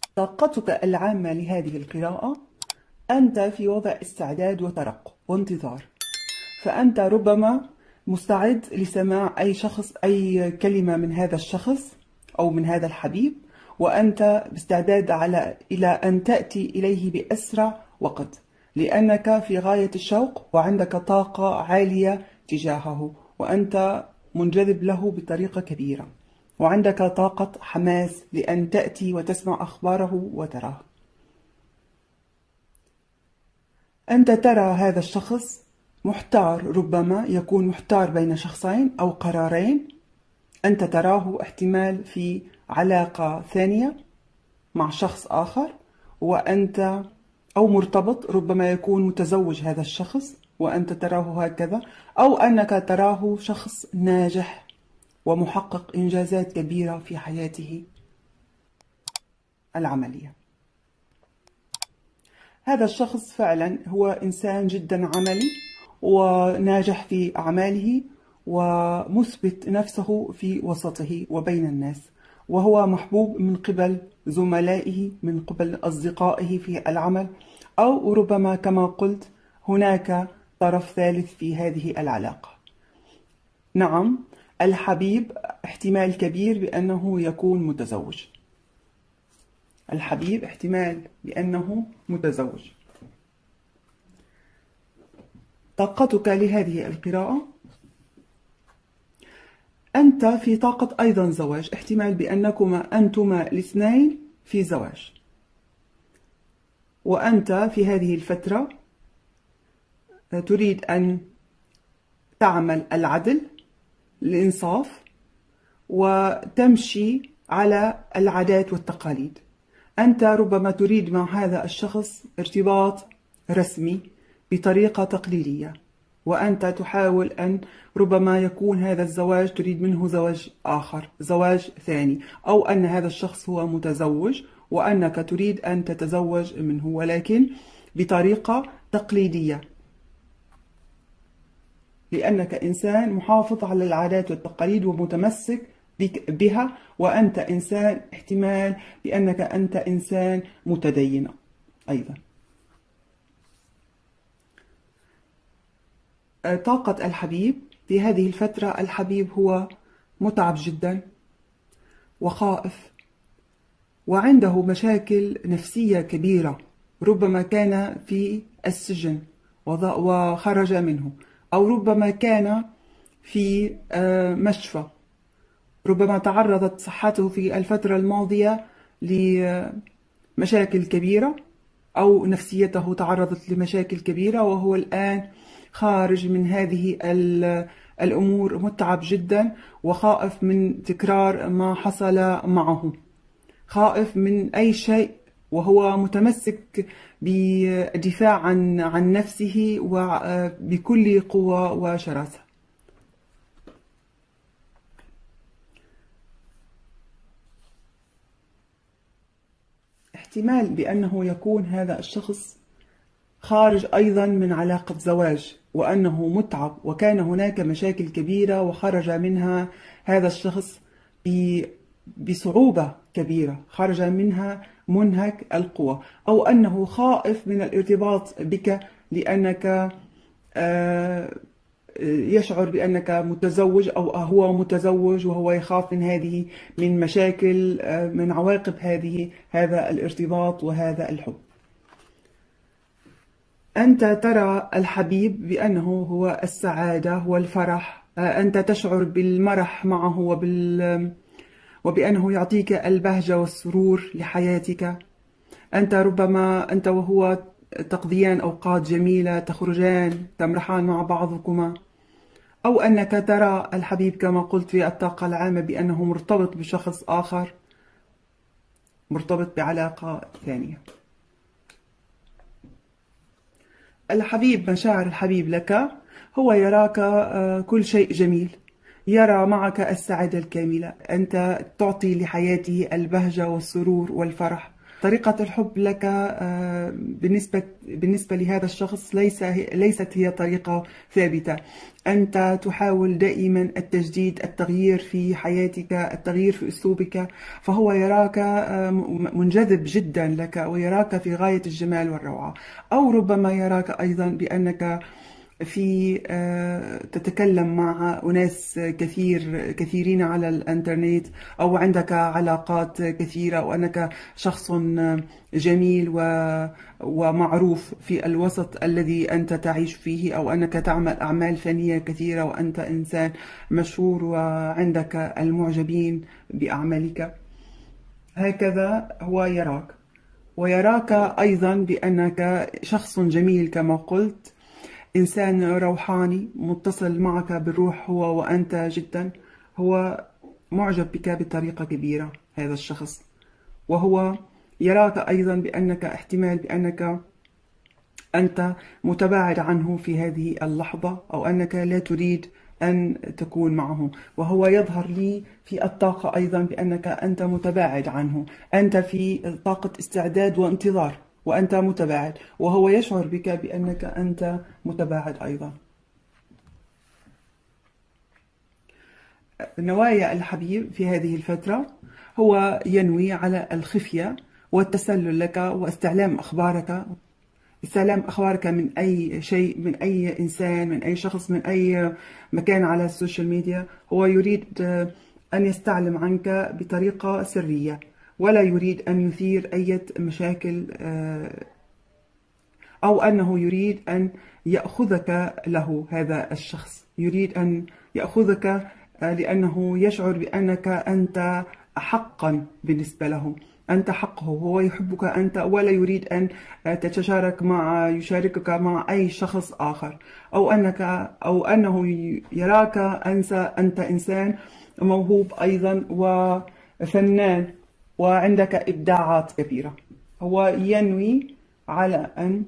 طاقتك العامة لهذه القراءة: أنت في وضع استعداد وترقب وانتظار، فأنت ربما مستعد لسماع أي شخص، أي كلمة من هذا الشخص أو من هذا الحبيب، وأنت باستعداد إلى أن تأتي إليه بأسرع وقت، لأنك في غاية الشوق وعندك طاقة عالية تجاهه، وأنت منجذب له بطريقة كبيرة، وعندك طاقة حماس لأن تأتي وتسمع أخباره وتراه. أنت ترى هذا الشخص محتار، ربما يكون محتار بين شخصين أو قرارين. أنت تراه احتمال في علاقة ثانية مع شخص آخر، وأنت أو مرتبط، ربما يكون متزوج هذا الشخص وأنت تراه هكذا، أو أنك تراه شخص ناجح ومحقق إنجازات كبيرة في حياته العملية. هذا الشخص فعلا هو إنسان جدا عملي وناجح في أعماله ومثبت نفسه في وسطه وبين الناس، وهو محبوب من قبل زملائه، من قبل أصدقائه في العمل، أو ربما كما قلت هناك طرف ثالث في هذه العلاقة. نعم، الحبيب احتمال كبير بأنه يكون متزوج. الحبيب احتمال بأنه متزوج. طاقتك لهذه القراءة: أنت في طاقة أيضا زواج، احتمال بأنكما أنتما الاثنين في زواج، وأنت في هذه الفترة تريد أن تعمل العدل، الإنصاف، وتمشي على العادات والتقاليد. أنت ربما تريد مع هذا الشخص ارتباط رسمي بطريقة تقليدية، وأنت تحاول أن ربما يكون هذا الزواج تريد منه زواج آخر، زواج ثاني، أو أن هذا الشخص هو متزوج وأنك تريد أن تتزوج منه، ولكن بطريقة تقليدية، لأنك إنسان محافظ على العادات والتقاليد ومتمسك بها، وأنت إنسان احتمال بأنك أنت إنسان متدين أيضا. طاقة الحبيب في هذه الفترة: الحبيب هو متعب جدا وخائف وعنده مشاكل نفسية كبيرة، ربما كان في السجن وخرج منه، أو ربما كان في مشفى، ربما تعرضت صحته في الفترة الماضية لمشاكل كبيرة، أو نفسيته تعرضت لمشاكل كبيرة، وهو الآن خارج من هذه الأمور متعب جدا وخائف من تكرار ما حصل معه، خائف من أي شيء، وهو متمسك بالدفاع عن نفسه وبكل قوة وشراسة. احتمال بأنه يكون هذا الشخص خارج أيضا من علاقة زواج، وأنه متعب وكان هناك مشاكل كبيرة وخرج منها هذا الشخص بصعوبة كبيرة، خرج منها منهك القوى، أو أنه خائف من الارتباط بك لأنك يشعر بأنك متزوج، أو هو متزوج وهو يخاف من مشاكل، من عواقب هذا الارتباط وهذا الحب. أنت ترى الحبيب بأنه هو السعادة والفرح، أنت تشعر بالمرح معه وبأنه يعطيك البهجة والسرور لحياتك. أنت ربما أنت وهو تقضيان أوقات جميلة، تخرجان تمرحان مع بعضكما، أو أنك ترى الحبيب كما قلت في الطاقة العامة بأنه مرتبط بشخص آخر، مرتبط بعلاقة ثانية. الحبيب، مشاعر الحبيب لك: هو يراك كل شيء جميل، يرى معك السعادة الكاملة، أنت تعطي لحياته البهجة والسرور والفرح، طريقة الحب لك بالنسبة لهذا الشخص ليست هي طريقة ثابتة. أنت تحاول دائما التجديد، التغيير في حياتك، التغيير في أسلوبك، فهو يراك منجذب جدا لك ويراك في غاية الجمال والروعة. أو ربما يراك أيضا بأنك تتكلم مع أناس كثيرين على الإنترنت، أو عندك علاقات كثيرة، وأنك شخص جميل ومعروف في الوسط الذي أنت تعيش فيه، أو أنك تعمل أعمال فنية كثيرة وأنت إنسان مشهور وعندك المعجبين بأعمالك. هكذا هو يراك، ويراك أيضا بأنك شخص جميل كما قلت، إنسان روحاني متصل معك بالروح هو وأنت جدا. هو معجب بك بطريقة كبيرة هذا الشخص، وهو يراك أيضا بأنك احتمال بأنك أنت متباعد عنه في هذه اللحظة، أو أنك لا تريد أن تكون معه. وهو يظهر لي في الطاقة أيضا بأنك أنت متباعد عنه، أنت في طاقة استعداد وانتظار وأنت متباعد، وهو يشعر بك بأنك أنت متباعد أيضا. نوايا الحبيب في هذه الفترة هو ينوي على الخفية والتسلل لك استعلام أخبارك من أي شيء، من أي إنسان، من أي شخص، من أي مكان على السوشيال ميديا. هو يريد أن يستعلم عنك بطريقة سرية، ولا يريد أن يثير أي مشاكل، أو أنه يريد أن يأخذك له. هذا الشخص يريد أن يأخذك لأنه يشعر بأنك أنت حقا بالنسبة له، أنت حقه، هو يحبك أنت، ولا يريد أن يشاركك مع أي شخص آخر، أو أنه يراك أنت إنسان موهوب أيضا وفنان وعندك إبداعات كبيرة. هو ينوي على أن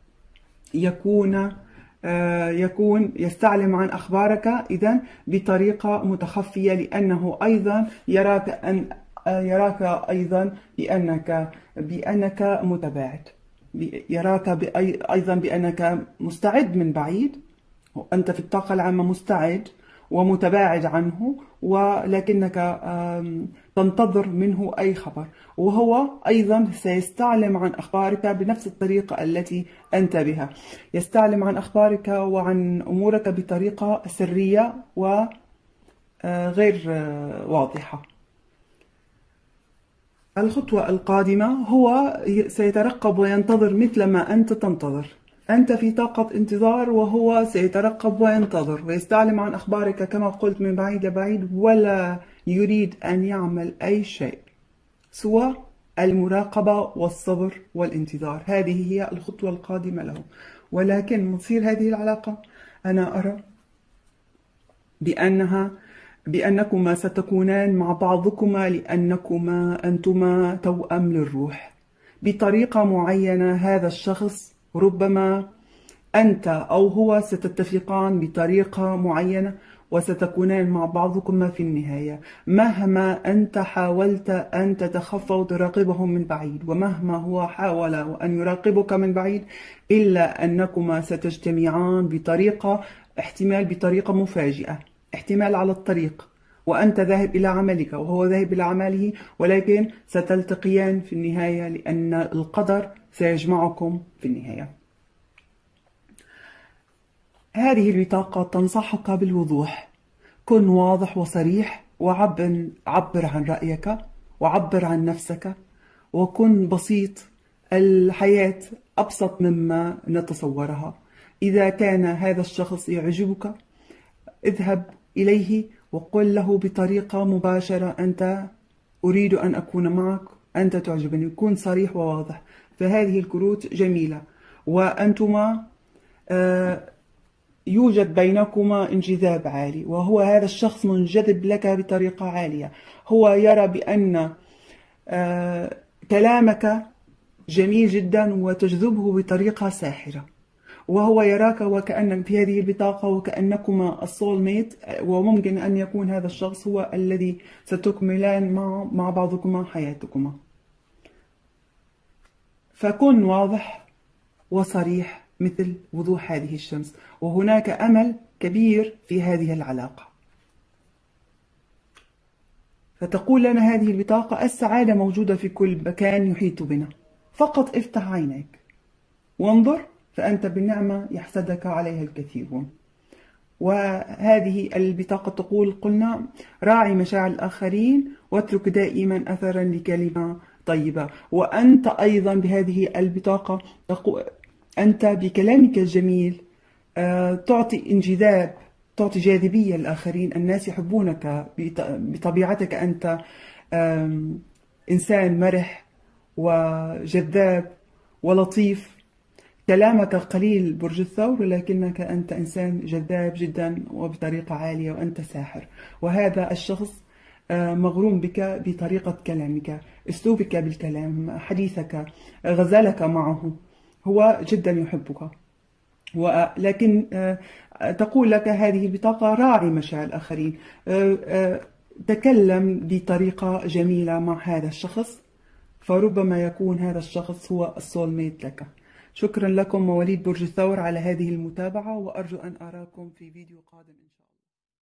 يكون يستعلم عن أخبارك إذن بطريقة متخفية، لأنه أيضا يراك أيضا بأنك متباعد، يراك أيضا بأنك مستعد من بعيد. أنت في الطاقة العامة مستعد ومتباعد عنه، ولكنك تنتظر منه أي خبر، وهو أيضا سيستعلم عن أخبارك بنفس الطريقة التي أنت بها. يستعلم عن أخبارك وعن أمورك بطريقة سرية وغير واضحة. الخطوة القادمة هو سيترقب وينتظر مثل ما أنت تنتظر. أنت في طاقة انتظار، وهو سيترقب وينتظر ويستعلم عن أخبارك كما قلت من بعيد لبعيد، ولا يريد أن يعمل أي شيء سوى المراقبة والصبر والانتظار. هذه هي الخطوة القادمة له. ولكن مصير هذه العلاقة أنا أرى بأنكما ستكونان مع بعضكما، لأنكما أنتما توأم للروح بطريقة معينة. هذا الشخص ربما أنت أو هو ستتفقان بطريقة معينة وستكونان مع بعضكما في النهاية. مهما أنت حاولت أن تتخفى وتراقبه من بعيد، ومهما هو حاول أن يراقبك من بعيد، إلا أنكما ستجتمعان احتمال بطريقة مفاجئة، احتمال على الطريق، وأنت ذاهب إلى عملك وهو ذاهب إلى عمله، ولكن ستلتقيان في النهاية، لأن القدر سيجمعكم في النهاية. هذه البطاقة تنصحك بالوضوح. كن واضح وصريح، وعبر عن رأيك، وعبر عن نفسك، وكن بسيط. الحياة أبسط مما نتصورها. إذا كان هذا الشخص يعجبك، اذهب إليه وقل له بطريقة مباشرة: أنت أريد أن أكون معك، أنت تعجبني. كن صريح وواضح. فهذه الكروت جميلة، وأنتما يوجد بينكما انجذاب عالي، وهو هذا الشخص منجذب لك بطريقة عالية. هو يرى بأن كلامك جميل جدا وتجذبه بطريقة ساحرة، وهو يراك وكأنك في هذه البطاقة وكأنكما السول ميت، وممكن أن يكون هذا الشخص هو الذي ستكملان مع بعضكما حياتكما. فكن واضح وصريح مثل وضوح هذه الشمس، وهناك أمل كبير في هذه العلاقة. فتقول لنا هذه البطاقة: السعادة موجودة في كل مكان يحيط بنا، فقط افتح عينيك وانظر، فأنت بالنعمة يحسدك عليها الكثيرون. وهذه البطاقة تقول: قلنا راعي مشاعر الآخرين واترك دائما أثرا لكلمة طيبة. وأنت أيضا بهذه البطاقة أنت بكلامك الجميل تعطي انجذاب، تعطي جاذبية للآخرين. الناس يحبونك بطبيعتك، أنت إنسان مرح وجذاب ولطيف. كلامك قليل برج الثور، ولكنك أنت إنسان جذاب جدا وبطريقة عالية، وأنت ساحر. وهذا الشخص مغروم بك بطريقة كلامك، أسلوبك بالكلام، حديثك، غزلك معه. هو جدا يحبك. ولكن تقول لك هذه البطاقة: راعي مشاعر الآخرين، تكلم بطريقة جميلة مع هذا الشخص، فربما يكون هذا الشخص هو السول ميت لك. شكرا لكم مواليد برج الثور على هذه المتابعة، وأرجو أن أراكم في فيديو قادم إن شاء الله.